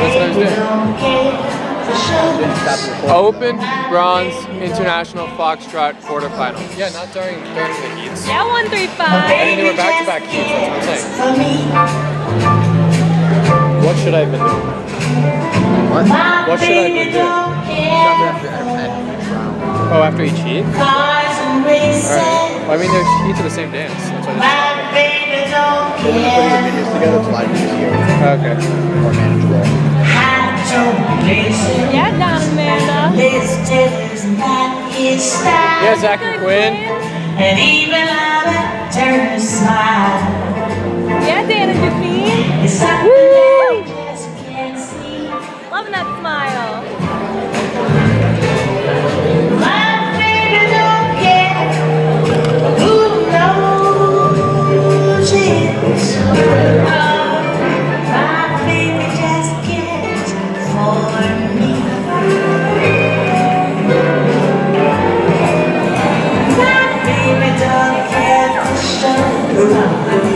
That's what I was doing. Open bronze international foxtrot quarterfinal. Yeah, not during the heats. Yeah, 135. I mean, they were back-to-back heats. That's what I'm saying. What should I have been doing? What? What should I have been doing? Oh, after each heat? Alright. Well, I mean, there's heats of the same dance. That's what I So when you're putting the videos together, it's a lot easier. Okay. More manageable. Yeah, down Amanda. Yeah, Zach and Quinn. And even louder, turn a smile. Yeah, Dana Define. It's something that you just can't see. Loving that smile. My baby don't care who knows it. My baby just cares for me. My baby don't care for show.